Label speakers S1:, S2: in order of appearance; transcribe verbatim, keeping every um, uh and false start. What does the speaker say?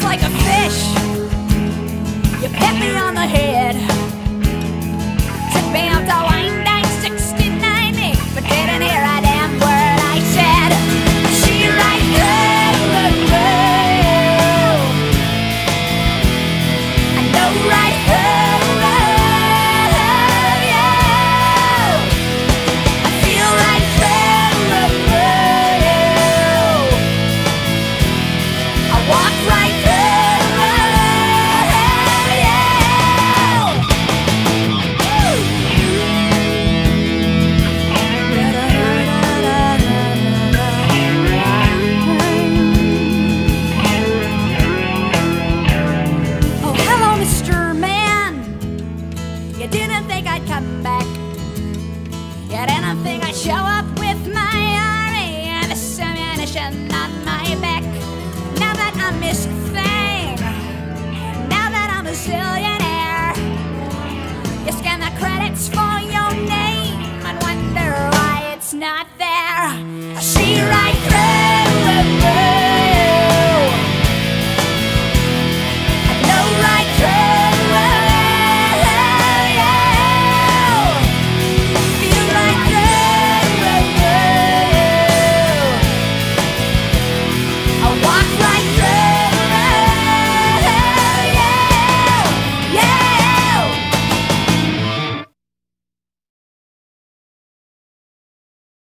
S1: like a fish. You pat me on the head, took me up to Wine Dine sixty-nine, but didn't hear a damn word I said. She right there, I know right there, yeah. I feel right there, I walk right there. You didn't think I'd come back. You didn't think I'd show up with my army and this ammunition on my back. Now that I'm Miss Thing, now that I'm a zillion.